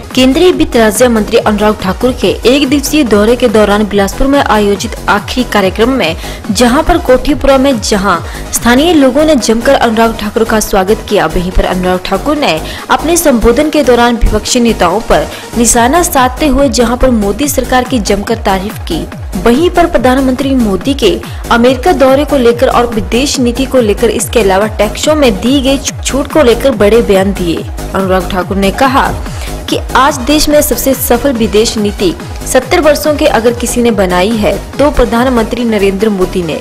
केंद्रीय वित्त राज्य मंत्री अनुराग ठाकुर के एक दिवसीय दौरे के दौरान बिलासपुर में आयोजित आखिरी कार्यक्रम में जहां पर कोठीपुरा में स्थानीय लोगों ने जमकर अनुराग ठाकुर का स्वागत किया, वहीं पर अनुराग ठाकुर ने अपने संबोधन के दौरान विपक्षी नेताओं पर निशाना साधते हुए जहां पर मोदी सरकार की जमकर तारीफ की, वहीं पर प्रधानमंत्री मोदी के अमेरिका दौरे को लेकर और विदेश नीति को लेकर, इसके अलावा टैक्सों में दी गई छूट को लेकर बड़े बयान दिए। अनुराग ठाकुर ने कहा कि आज देश में सबसे सफल विदेश नीति 70 वर्षों के अगर किसी ने बनाई है तो प्रधानमंत्री नरेंद्र मोदी ने।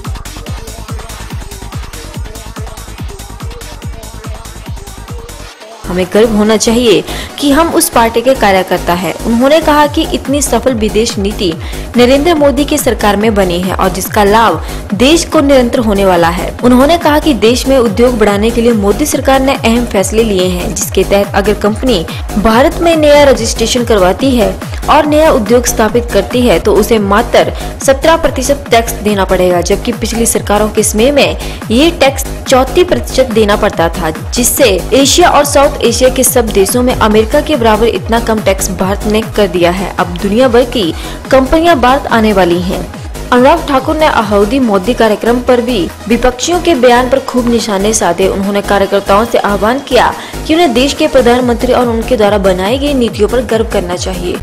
हमें गर्व होना चाहिए कि हम उस पार्टी के कार्यकर्ता हैं। उन्होंने कहा कि इतनी सफल विदेश नीति नरेंद्र मोदी की सरकार में बनी है और जिसका लाभ देश को निरंतर होने वाला है। उन्होंने कहा कि देश में उद्योग बढ़ाने के लिए मोदी सरकार ने अहम फैसले लिए हैं, जिसके तहत अगर कंपनी भारत में नया रजिस्ट्रेशन करवाती है और नया उद्योग स्थापित करती है तो उसे मात्र 17% टैक्स देना पड़ेगा, जबकि पिछली सरकारों के समय में ये टैक्स 34% देना पड़ता था, जिससे एशिया और साउथ एशिया के सब देशों में अमेरिका के बराबर इतना कम टैक्स भारत ने कर दिया है। अब दुनिया भर की कंपनियां भारत आने वाली हैं। अनुराग ठाकुर ने अहौदी मोदी कार्यक्रम पर भी विपक्षियों के बयान पर खूब निशाने साधे। उन्होंने कार्यकर्ताओं से आह्वान किया कि उन्हें देश के प्रधानमंत्री और उनके द्वारा बनाई गई नीतियों पर गर्व करना चाहिए।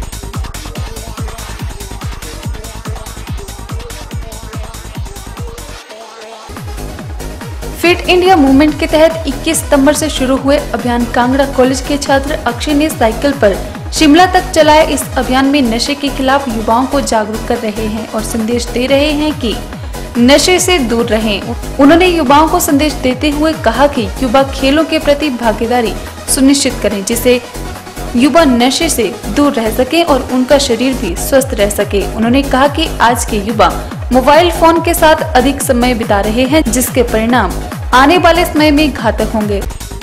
फिट इंडिया मूवमेंट के तहत 21 सितंबर से शुरू हुए अभियान कांगड़ा कॉलेज के छात्र अक्षय ने साइकिल पर शिमला तक चलाए। इस अभियान में नशे के खिलाफ युवाओं को जागरूक कर रहे हैं और संदेश दे रहे हैं कि नशे से दूर रहें। उन्होंने युवाओं को संदेश देते हुए कहा कि युवा खेलों के प्रति भागीदारी सुनिश्चित करें, जिससे युवा नशे से दूर रह सके और उनका शरीर भी स्वस्थ रह सके। उन्होंने कहा कि आज के युवा मोबाइल फोन के साथ अधिक समय बिता रहे हैं, जिसके परिणाम आने वाले समय में घातक होंगे।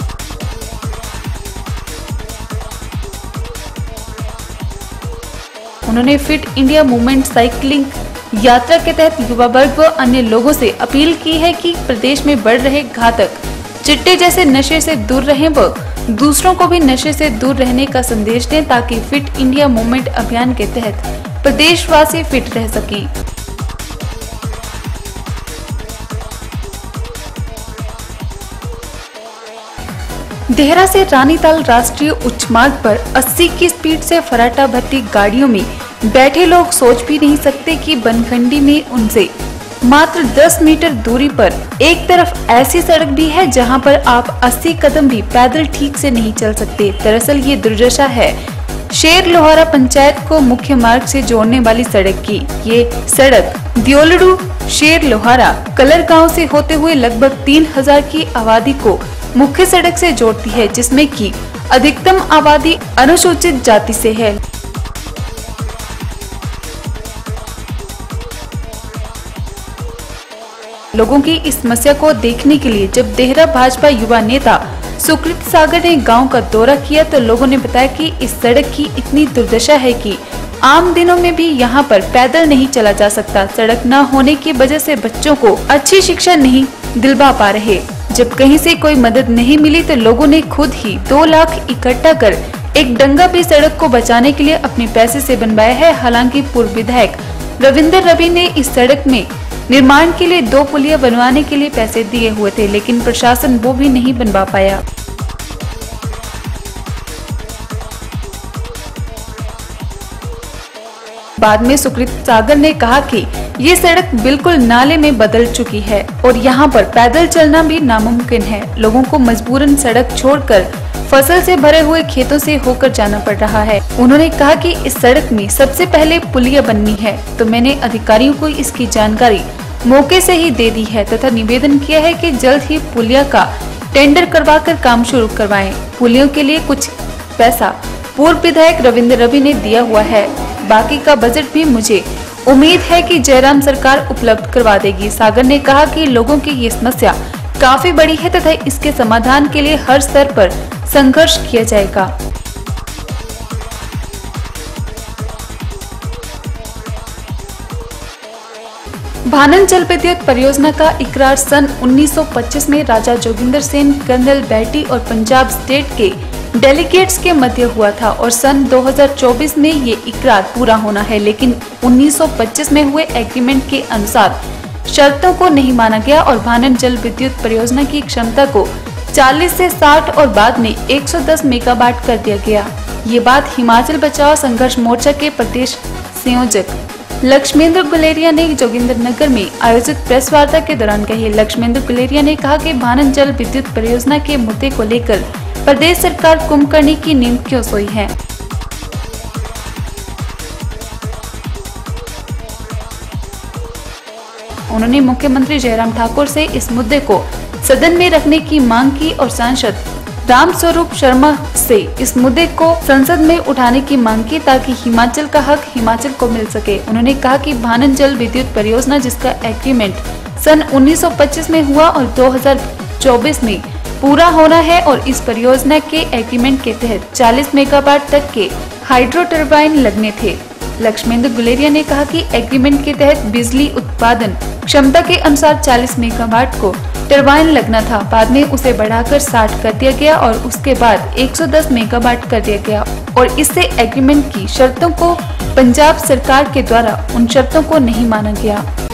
उन्होंने फिट इंडिया मूवमेंट साइकिलिंग यात्रा के तहत युवा वर्ग व अन्य लोगों से अपील की है कि प्रदेश में बढ़ रहे घातक चिट्टे जैसे नशे से दूर रहें व दूसरों को भी नशे से दूर रहने का संदेश दें, ताकि फिट इंडिया मूवमेंट अभियान के तहत प्रदेशवासी फिट रह सकें। देहरा से रानीताल राष्ट्रीय उच्च मार्ग पर 80 की स्पीड से फराटा भरती गाड़ियों में बैठे लोग सोच भी नहीं सकते कि बनखंडी में उनसे मात्र 10 मीटर दूरी पर एक तरफ ऐसी सड़क भी है जहां पर आप 80 कदम भी पैदल ठीक से नहीं चल सकते। दरअसल ये दुर्दशा है शेर लोहारा पंचायत को मुख्य मार्ग से जोड़ने वाली सड़क की। ये सड़क दियोलडू शेर लोहारा कलर गाँव से होते हुए लगभग 3000 की आबादी को मुख्य सड़क से जोड़ती है, जिसमें की अधिकतम आबादी अनुसूचित जाति से है। लोगों की इस समस्या को देखने के लिए जब देहरा भाजपा युवा नेता सुकृत सागर ने गांव का दौरा किया तो लोगों ने बताया कि इस सड़क की इतनी दुर्दशा है कि आम दिनों में भी यहां पर पैदल नहीं चला जा सकता। सड़क न होने की वजह से बच्चों को अच्छी शिक्षा नहीं दिलवा पा रहे। जब कहीं से कोई मदद नहीं मिली तो लोगों ने खुद ही 2 लाख इकट्ठा कर एक डंगा भी सड़क को बचाने के लिए अपने पैसे से बनवाया है। हालांकि पूर्व विधायक रविंदर रवि ने इस सड़क में निर्माण के लिए 2 पुलिया बनवाने के लिए पैसे दिए हुए थे, लेकिन प्रशासन वो भी नहीं बनवा पाया। बाद में सुकृत सागर ने कहा कि ये सड़क बिल्कुल नाले में बदल चुकी है और यहाँ पर पैदल चलना भी नामुमकिन है। लोगों को मजबूरन सड़क छोड़कर फसल से भरे हुए खेतों से होकर जाना पड़ रहा है। उन्होंने कहा कि इस सड़क में सबसे पहले पुलिया बननी है, तो मैंने अधिकारियों को इसकी जानकारी मौके से ही दे दी है तथा निवेदन किया है कि जल्द ही पुलिया का टेंडर करवाकर काम शुरू करवाएं। पुलियों के लिए कुछ पैसा पूर्व विधायक रविंद्र रवि ने दिया हुआ है, बाकी का बजट भी मुझे उम्मीद है कि जयराम सरकार उपलब्ध करवा देगी। सागर ने कहा कि लोगों की ये समस्या काफी बड़ी है तथा इसके समाधान के लिए हर स्तर पर संघर्ष किया जाएगा। भानन जल विद्युत परियोजना का इकरार सन 1925 में राजा जोगिंदर सेन, कर्नल बैटी और पंजाब स्टेट के डेलीगेट्स के मध्य हुआ था और सन 2024 में ये इकरार पूरा होना है, लेकिन 1925 में हुए एग्रीमेंट के अनुसार शर्तों को नहीं माना गया और भानन जल विद्युत परियोजना की क्षमता को 40 से 60 और बाद में 110 मेगावाट कर दिया गया। ये बात हिमाचल बचाओ संघर्ष मोर्चा के प्रदेश संयोजक लक्ष्मेंद्र गुलेरिया ने जोगिंद्रनगर में आयोजित प्रेस वार्ता के दौरान कही। लक्ष्मेंद्र गुलेरिया ने कहा कि भानन जल विद्युत परियोजना के मुद्दे को लेकर प्रदेश सरकार कुंभकर्णी की नींद क्यों सोई है। उन्होंने मुख्यमंत्री जयराम ठाकुर से इस मुद्दे को सदन में रखने की मांग की और सांसद रामस्वरूप शर्मा से इस मुद्दे को संसद में उठाने की मांग की ताकि हिमाचल का हक हिमाचल को मिल सके। उन्होंने कहा कि भानन जल विद्युत परियोजना जिसका एग्रीमेंट सन 1925 में हुआ और 2024 में पूरा होना है और इस परियोजना के एग्रीमेंट के तहत 40 मेगावाट तक के हाइड्रो टरबाइन लगने थे। लक्ष्मेंद्र गुलेरिया ने कहा कि एग्रीमेंट के तहत बिजली उत्पादन क्षमता के अनुसार 40 मेगावाट को टरबाइन लगना था, बाद में उसे बढ़ाकर 60 कर दिया गया और उसके बाद 110 मेगावाट कर दिया गया और इससे एग्रीमेंट की शर्तों को पंजाब सरकार के द्वारा उन शर्तों को नहीं माना गया।